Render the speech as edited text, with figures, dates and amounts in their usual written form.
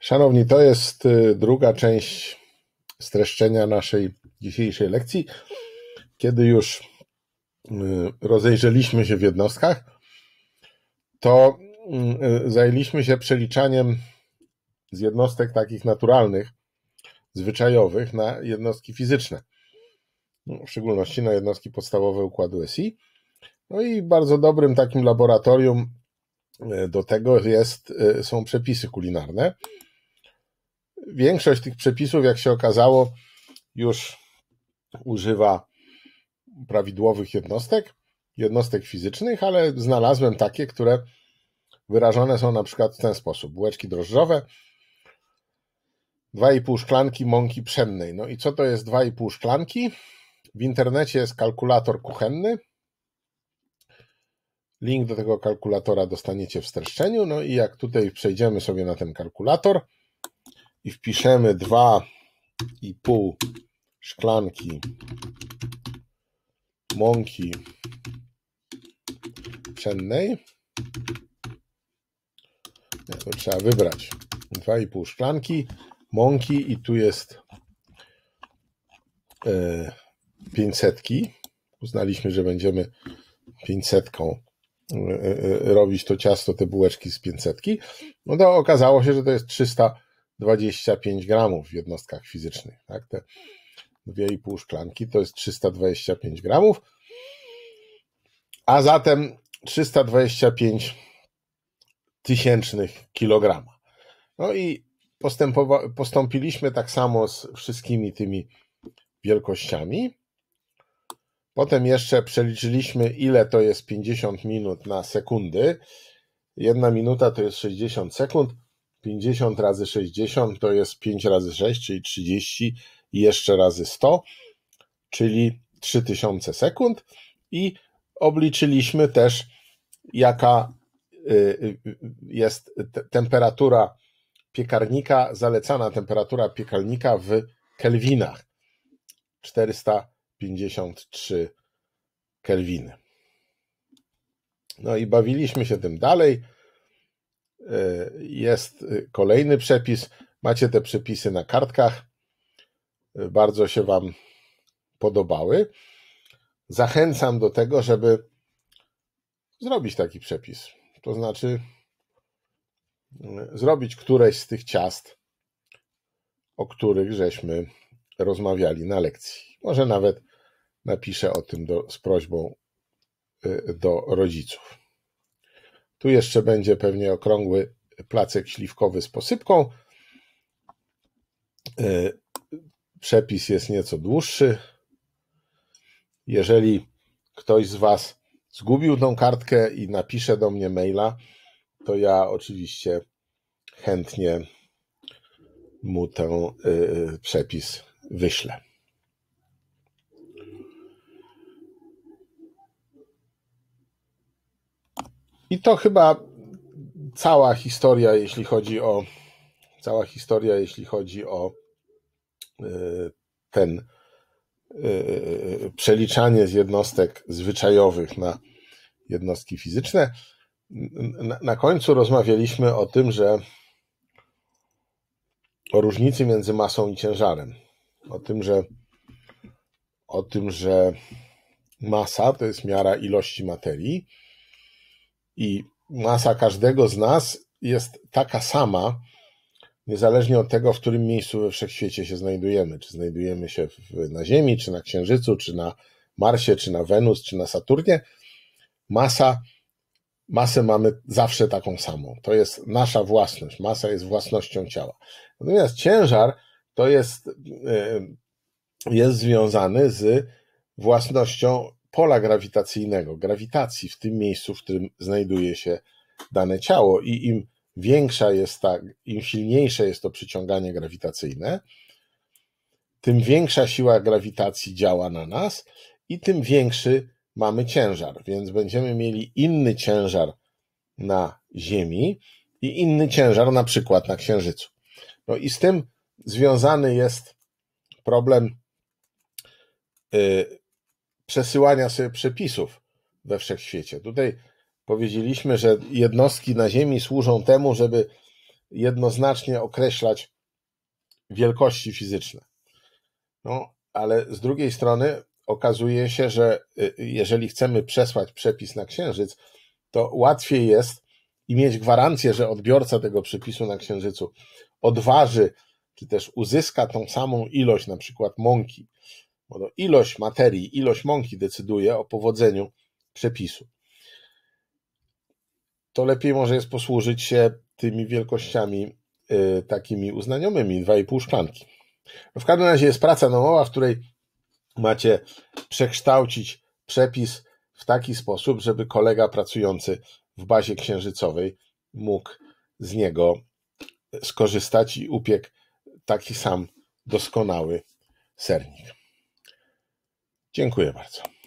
Szanowni, to jest druga część streszczenia naszej dzisiejszej lekcji. Kiedy już rozejrzeliśmy się w jednostkach, to zajęliśmy się przeliczaniem z jednostek takich naturalnych, zwyczajowych na jednostki fizyczne, w szczególności na jednostki podstawowe układu SI. No i bardzo dobrym takim laboratorium do tego są przepisy kulinarne. Większość tych przepisów, jak się okazało, już używa prawidłowych jednostek fizycznych, ale znalazłem takie, które wyrażone są na przykład w ten sposób. Bułeczki drożdżowe, 2,5 szklanki mąki pszennej. No i co to jest 2,5 szklanki? W internecie jest kalkulator kuchenny. Link do tego kalkulatora dostaniecie w streszczeniu. No i jak tutaj przejdziemy sobie na ten kalkulator i wpiszemy 2,5 szklanki mąki pszennej, to trzeba wybrać 2,5 szklanki mąki i tu jest 500. Uznaliśmy, że będziemy 500 robić to ciasto, te bułeczki z 500. No to okazało się, że to jest 325 gramów w jednostkach fizycznych. Tak? Te 2,5 szklanki to jest 325 gramów, a zatem 325 tysięcznych kilograma. No i postąpiliśmy tak samo z wszystkimi tymi wielkościami. Potem jeszcze przeliczyliśmy, ile to jest 50 minut na sekundy. 1 minuta to jest 60 sekund. 50 razy 60 to jest 5 razy 6, czyli 30 i jeszcze razy 100, czyli 3000 sekund. I obliczyliśmy też, jaka jest temperatura piekarnika, zalecana temperatura piekarnika w kelwinach. 453 kelwiny. No i bawiliśmy się tym dalej. Jest kolejny przepis. Macie te przepisy na kartkach. Bardzo się Wam podobały. Zachęcam do tego, żeby zrobić taki przepis. To znaczy zrobić któreś z tych ciast, o których żeśmy rozmawiali na lekcji. Może nawet napiszę o tym z prośbą do rodziców. Tu jeszcze będzie pewnie okrągły placek śliwkowy z posypką. Przepis jest nieco dłuższy. Jeżeli ktoś z Was zgubił tą kartkę i napisze do mnie maila, to ja oczywiście chętnie mu ten przepis wyślę. I to chyba cała historia, jeśli chodzi o ten przeliczanie z jednostek zwyczajowych na jednostki fizyczne. Na końcu rozmawialiśmy o tym, o różnicy między masą i ciężarem. O tym, że masa to jest miara ilości materii i masa każdego z nas jest taka sama, niezależnie od tego, w którym miejscu we wszechświecie się znajdujemy. Czy znajdujemy się na Ziemi, czy na Księżycu, czy na Marsie, czy na Wenus, czy na Saturnie. Masę mamy zawsze taką samą. To jest nasza własność. Masa jest własnością ciała. Natomiast ciężar to jest związany z własnością pola grawitacyjnego, grawitacji w tym miejscu, w którym znajduje się dane ciało. I im silniejsze jest to przyciąganie grawitacyjne, tym większa siła grawitacji działa na nas i tym większy mamy ciężar. Więc będziemy mieli inny ciężar na Ziemi i inny ciężar na przykład na Księżycu. No i z tym związany jest problem przesyłania sobie przepisów we wszechświecie. Tutaj powiedzieliśmy, że jednostki na Ziemi służą temu, żeby jednoznacznie określać wielkości fizyczne. No, ale z drugiej strony okazuje się, że jeżeli chcemy przesłać przepis na Księżyc, to łatwiej jest i mieć gwarancję, że odbiorca tego przepisu na Księżycu odważy, czy też uzyska tą samą ilość na przykład mąki, bo to ilość materii, ilość mąki decyduje o powodzeniu przepisu. To lepiej może jest posłużyć się tymi wielkościami takimi uznaniowymi, 2,5 szklanki. W każdym razie jest praca naukowa, w której macie przekształcić przepis w taki sposób, żeby kolega pracujący w bazie księżycowej mógł z niego skorzystać i upiekł taki sam doskonały sernik. Dziękuję bardzo.